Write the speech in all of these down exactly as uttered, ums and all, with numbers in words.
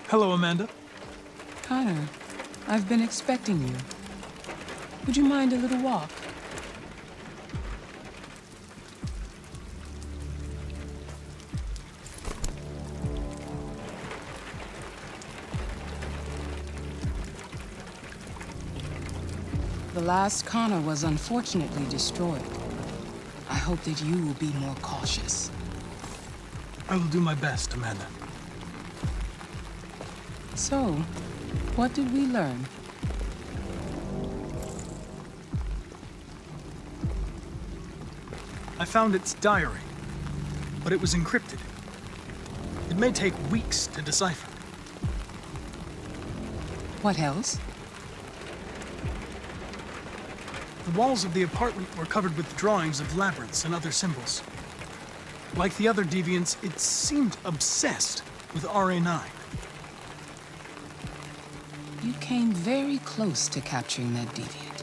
Hello, Amanda. Connor, I've been expecting you. Would you mind a little walk? The last Connor was unfortunately destroyed. I hope that you will be more cautious. I will do my best, Amanda. So, what did we learn? I found its diary, but it was encrypted. It may take weeks to decipher. What else? The walls of the apartment were covered with drawings of labyrinths and other symbols. Like the other deviants, it seemed obsessed with R A nine. You came very close to capturing that deviant.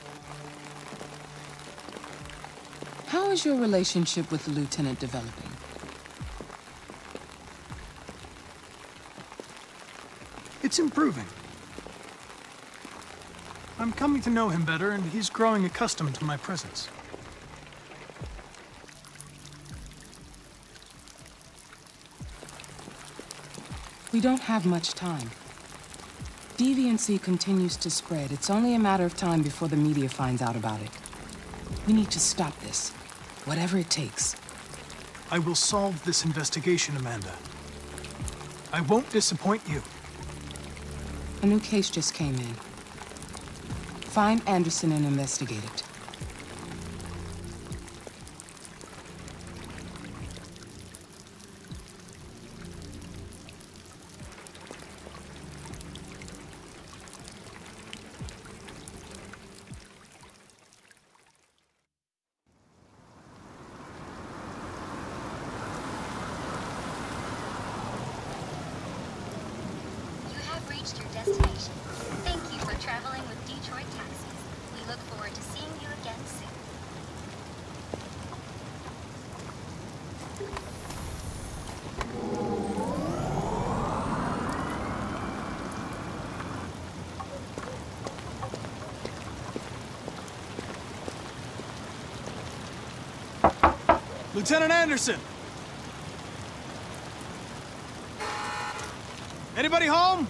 How is your relationship with the Lieutenant developing? It's improving. I'm coming to know him better, and he's growing accustomed to my presence. We don't have much time. Deviancy continues to spread. It's only a matter of time before the media finds out about it. We need to stop this, whatever it takes. I will solve this investigation, Amanda. I won't disappoint you. A new case just came in. Find Anderson and investigate it. You have reached your destination. Thank you for traveling with Detroit Taxis. We look forward to seeing you again soon. Lieutenant Anderson! Anybody home?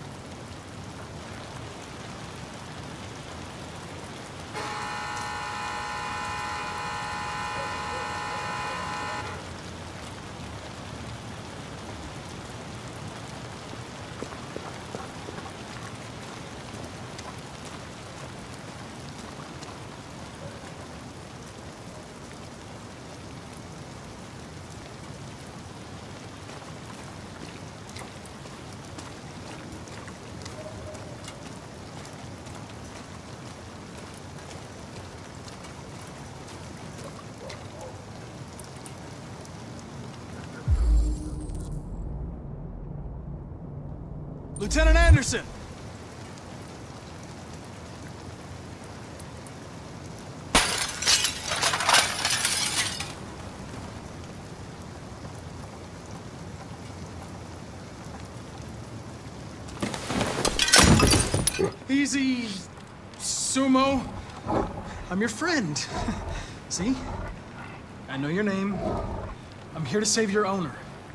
Lieutenant Anderson! Easy, Sumo. I'm your friend. See? I know your name. I'm here to save your owner.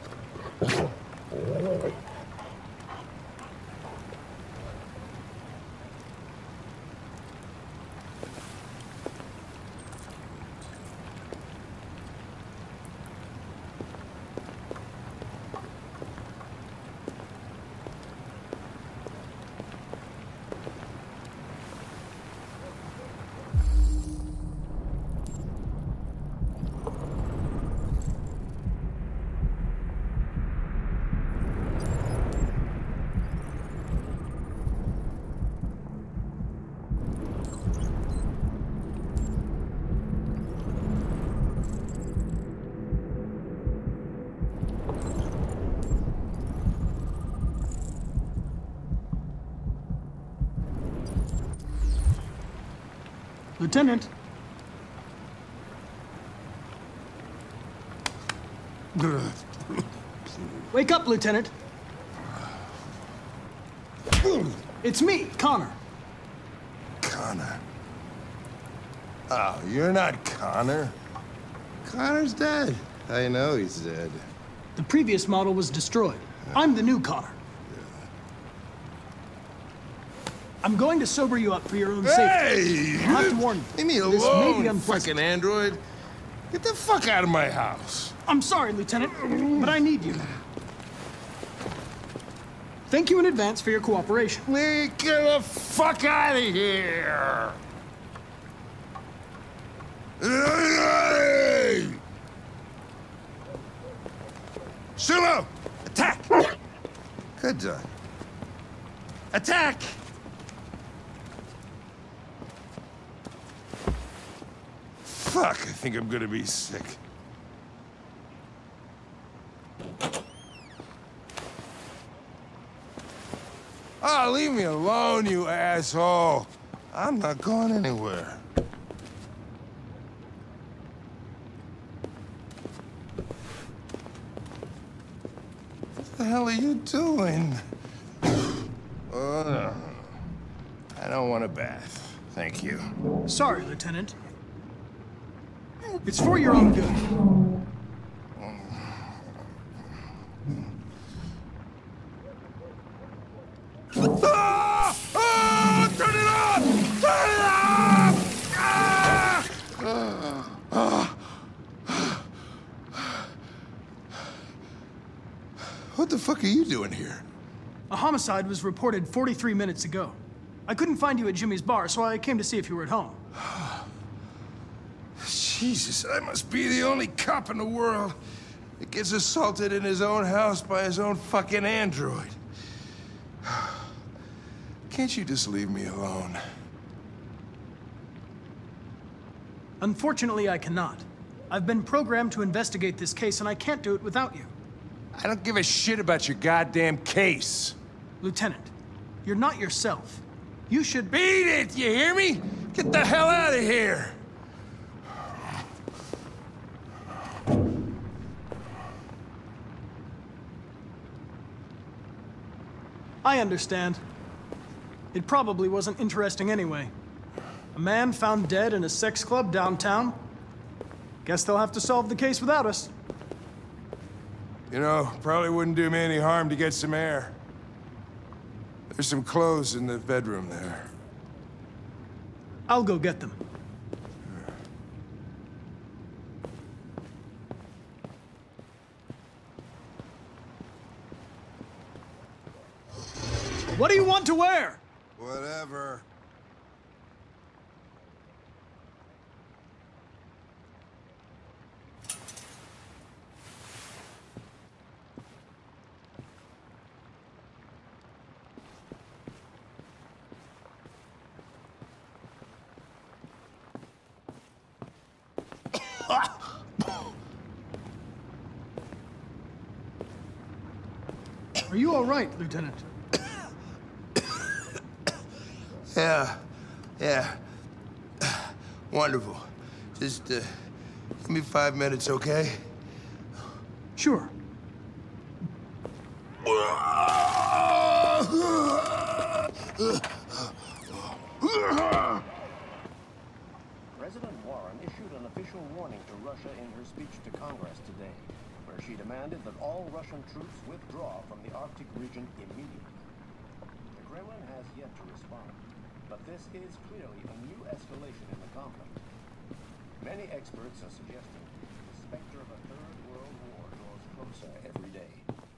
Lieutenant. Wake up, Lieutenant. It's me, Connor. Connor? Oh, you're not Connor. Connor's dead. I know he's dead. The previous model was destroyed. I'm the new Connor. I'm going to sober you up for your own safety. Hey! I'll have to warn you. Leave me This may be alone, unpleasant. fucking android. Get the fuck out of my house. I'm sorry, Lieutenant, but I need you. Thank you in advance for your cooperation. Lee, get the fuck out of here! Hey! Sumo! Attack! Good done. Attack! Fuck, I think I'm gonna be sick. Oh, leave me alone, you asshole. I'm not going anywhere. What the hell are you doing? Oh, no. I don't want a bath. Thank you. Sorry, Lieutenant. It's for your own good. Ah! Ah! Turn it off! Turn it off! Ah! Ah! Ah! What the fuck are you doing here? A homicide was reported forty-three minutes ago. I couldn't find you at Jimmy's bar, so I came to see if you were at home. Jesus, I must be the only cop in the world that gets assaulted in his own house by his own fucking android. Can't you just leave me alone? Unfortunately, I cannot. I've been programmed to investigate this case, and I can't do it without you. I don't give a shit about your goddamn case. Lieutenant, you're not yourself. You should... Beat it, you hear me? Get the hell out of here! I understand. It probably wasn't interesting anyway. A man found dead in a sex club downtown. Guess they'll have to solve the case without us. You know, probably wouldn't do me any harm to get some air. There's some clothes in the bedroom there. I'll go get them. What do you want to wear? Whatever. Are you all right, Lieutenant? Yeah, yeah. Wonderful. Just, uh, give me five minutes, okay? Sure. President Warren issued an official warning to Russia in her speech to Congress today, where she demanded that all Russian troops withdraw from the Arctic region immediately. The Kremlin has yet to respond, but this is clearly a new escalation in the conflict. Many experts are suggesting the specter of a third world war draws closer every day.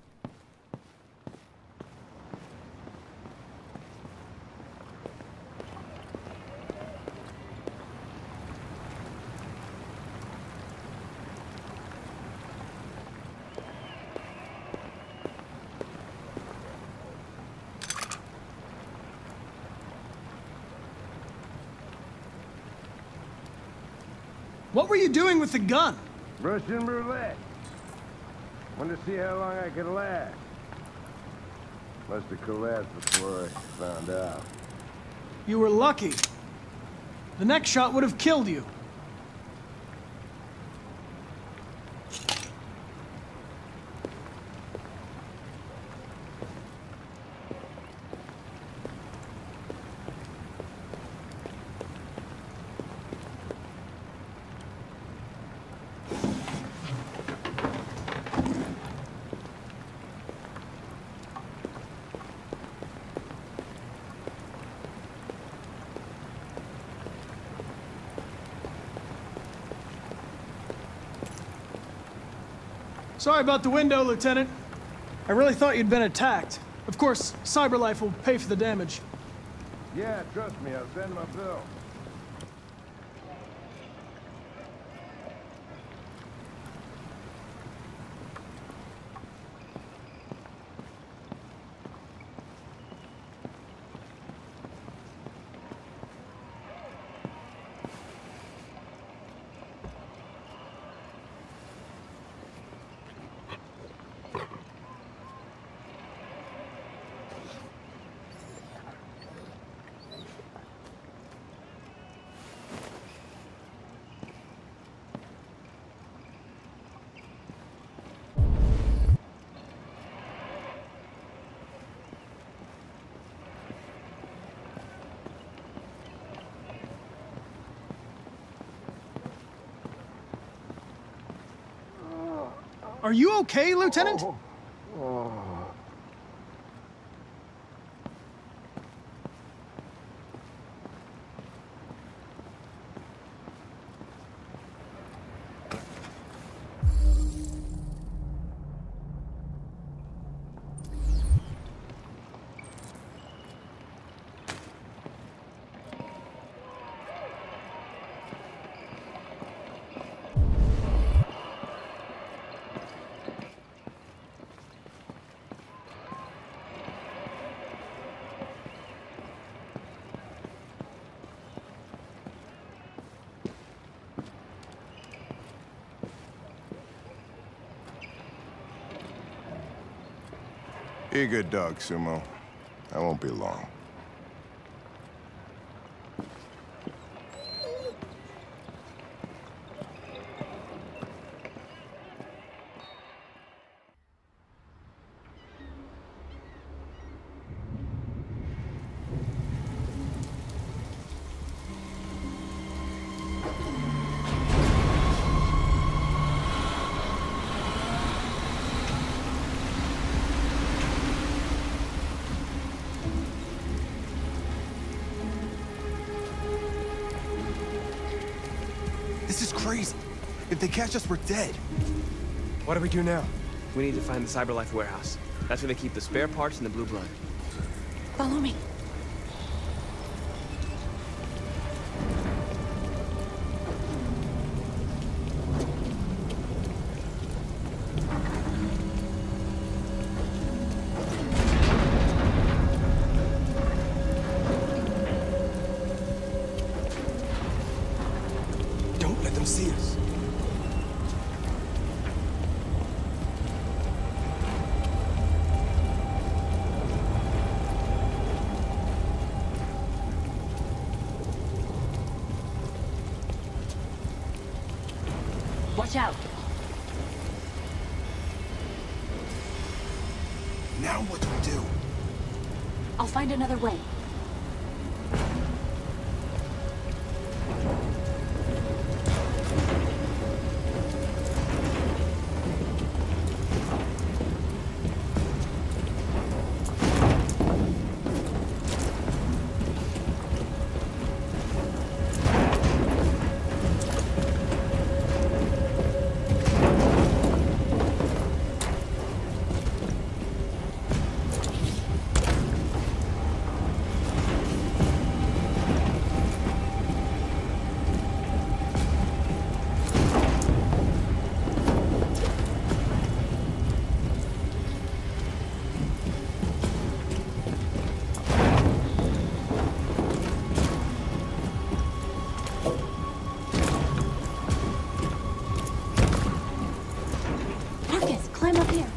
What were you doing with the gun? Russian roulette. Wanted to see how long I could last. Must have collapsed before I found out. You were lucky. The next shot would have killed you. Sorry about the window, Lieutenant. I really thought you'd been attacked. Of course, CyberLife will pay for the damage. Yeah, trust me, I'll send my bill. Are you okay, Lieutenant? Oh. Oh. Be a good dog, Sumo. I won't be long. This is crazy. If they catch us, we're dead. What do we do now? We need to find the CyberLife warehouse. That's where they keep the spare parts and the blue blood. Follow me. Don't let them see us. Watch out. Now what do we do? I'll find another way. Marcus, climb up here.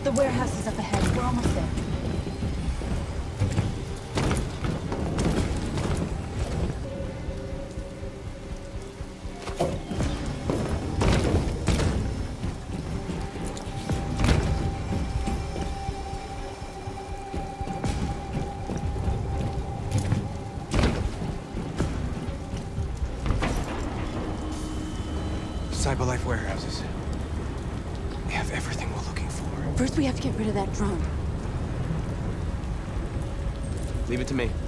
The warehouse is up ahead. We're almost there. Cyberlife warehouses. They have everything we're looking for. First, we have to get rid of that drone. Leave it to me.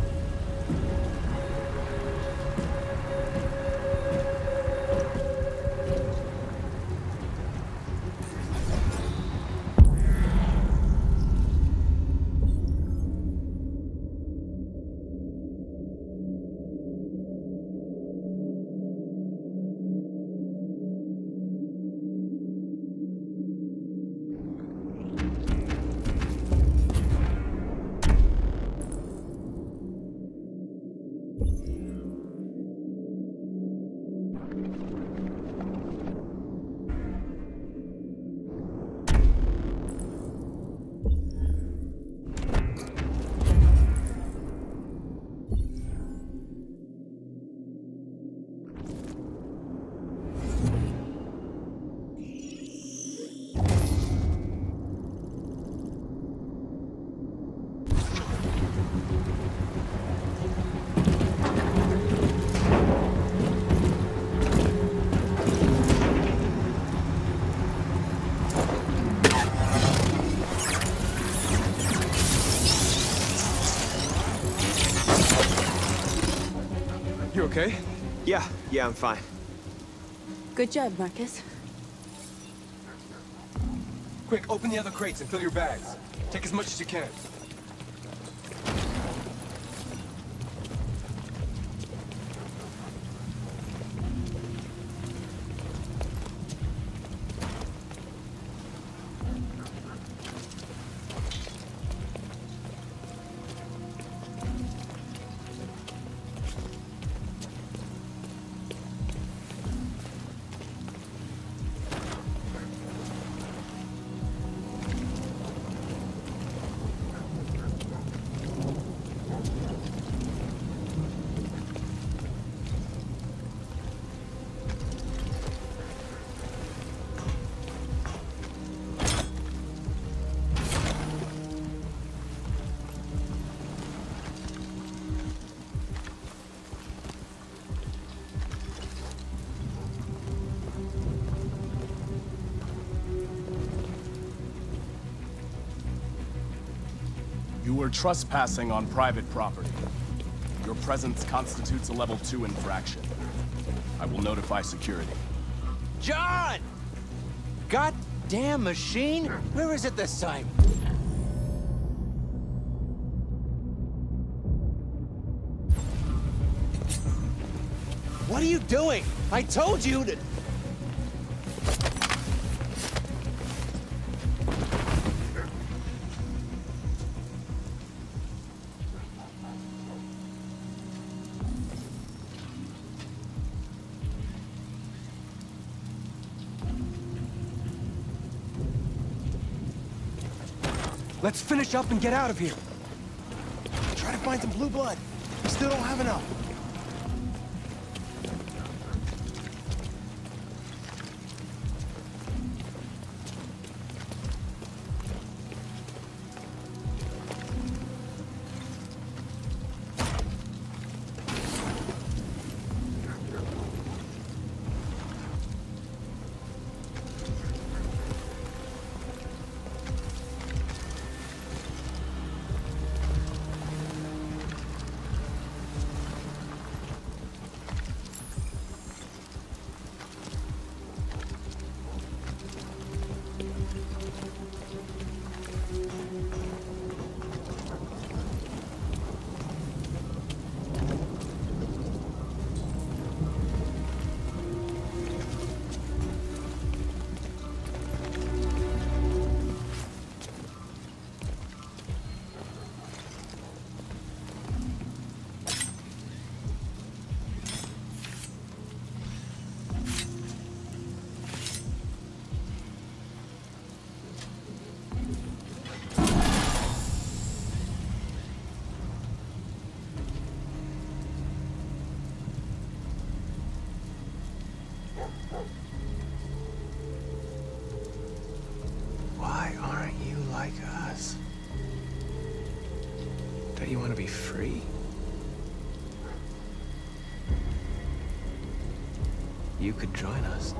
You okay? Yeah, yeah, I'm fine. Good job, Marcus. Quick, open the other crates and fill your bags. Take as much as you can. You were trespassing on private property. Your presence constitutes a level two infraction. I will notify security. John! Goddamn machine! Where is it this time? What are you doing? I told you to... Let's finish up and get out of here. Try to find some blue blood. We still don't have enough. Why aren't you like us? Don't you want to be free? You could join us.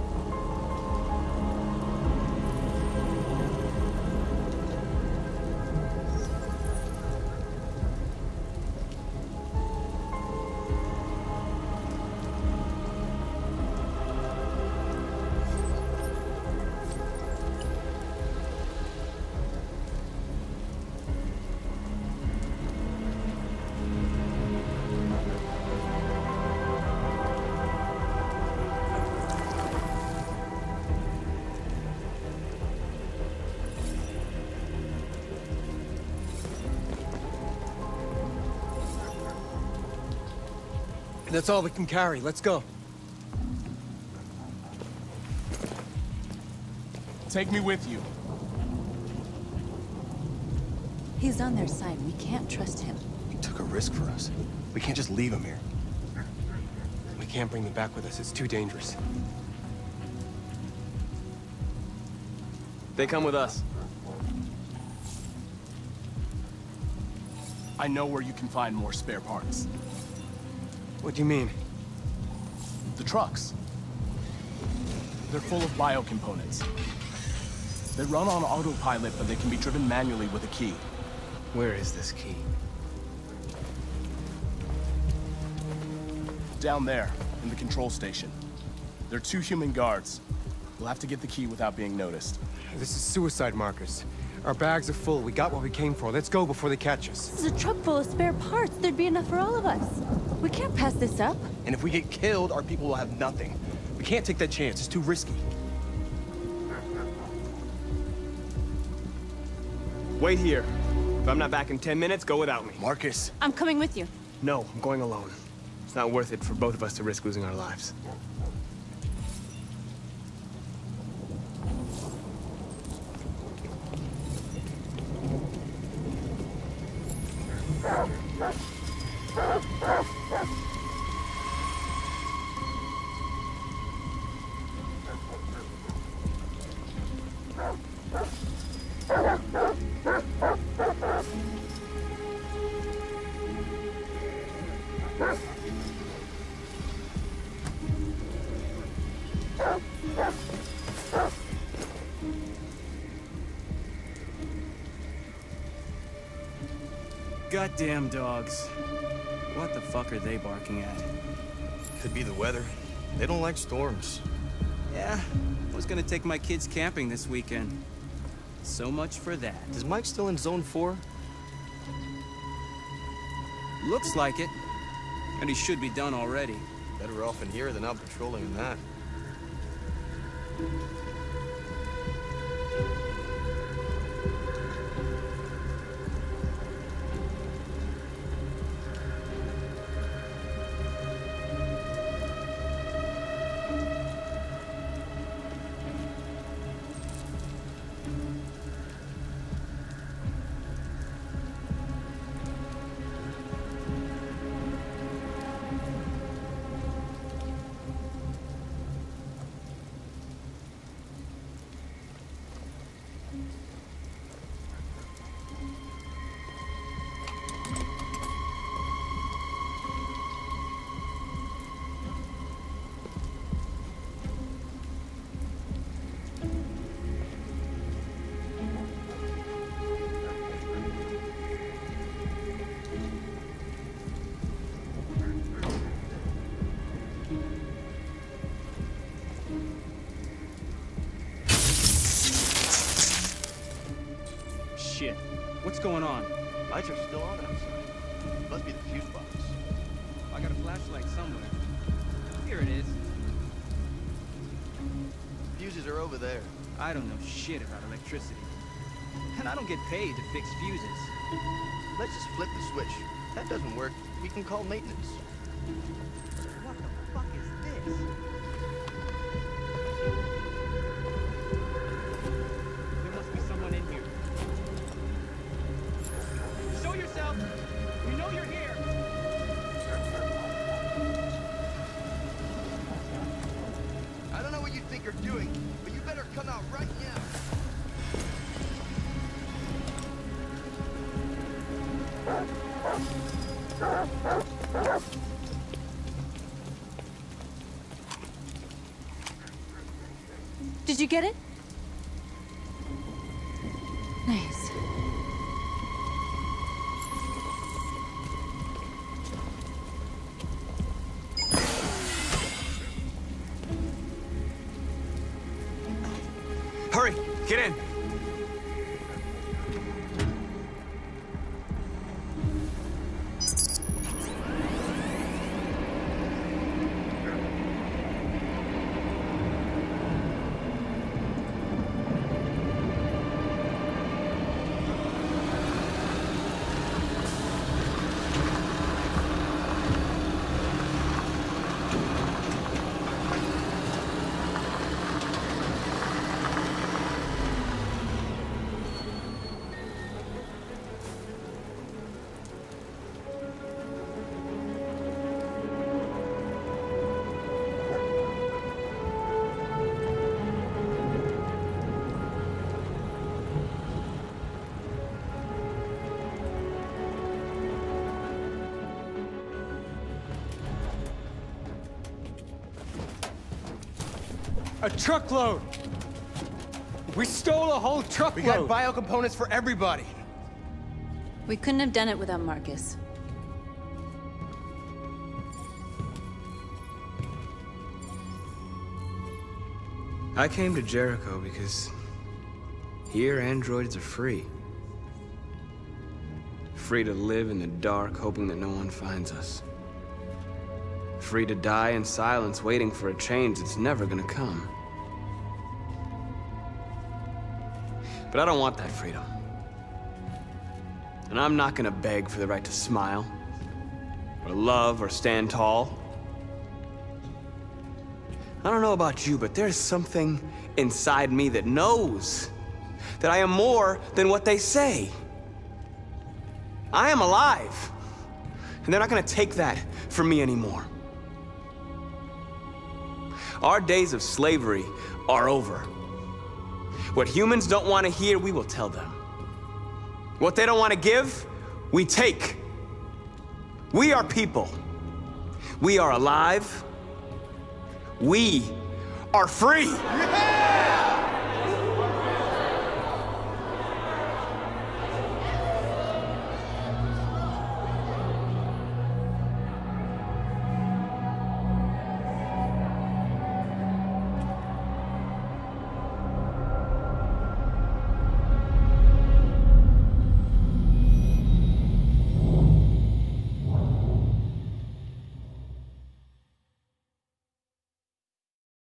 That's all we can carry. Let's go. Take me with you. He's on their side. We can't trust him. He took a risk for us. We can't just leave him here. We can't bring them back with us. It's too dangerous. They come with us. I know where you can find more spare parts. What do you mean? The trucks. They're full of biocomponents. They run on autopilot, but they can be driven manually with a key. Where is this key? Down there, in the control station. There are two human guards. We'll have to get the key without being noticed. This is suicide, Marcus. Our bags are full. We got what we came for. Let's go before they catch us. This is a truck full of spare parts. There'd be enough for all of us. We can't pass this up. And if we get killed, our people will have nothing. We can't take that chance. It's too risky. Wait here. If I'm not back in ten minutes, go without me. Marcus. I'm coming with you. No, I'm going alone. It's not worth it for both of us to risk losing our lives. Goddamn dogs. What the fuck are they barking at? Could be the weather. They don't like storms. Yeah, I was gonna take my kids camping this weekend. So much for that. Is Mike still in zone four? Looks like it. And he should be done already. Better off in here than out patrolling in that. Shit. What's going on? Lights are still on outside. Must be the fuse box. I got a flashlight somewhere. Here it is. Fuses are over there. I don't know shit about electricity. And I don't get paid to fix fuses. Let's just flip the switch. If that doesn't work, we can call maintenance. What the fuck is this? There must be someone in here. Show yourself! We know you're here! I don't know what you think you're doing, but you better come out right now. Did you get it? Nice. Hurry, get in. A truckload! We stole a whole truckload! We got bio components for everybody. We couldn't have done it without Marcus. I came to Jericho because here androids are free. Free to live in the dark, hoping that no one finds us. Free to die in silence, waiting for a change that's never gonna come. But I don't want that freedom. And I'm not gonna beg for the right to smile, or love, or stand tall. I don't know about you, but there's something inside me that knows that I am more than what they say. I am alive, and they're not gonna take that from me anymore. Our days of slavery are over. What humans don't want to hear, we will tell them. What they don't want to give, we take. We are people. We are alive. We are free. Yeah!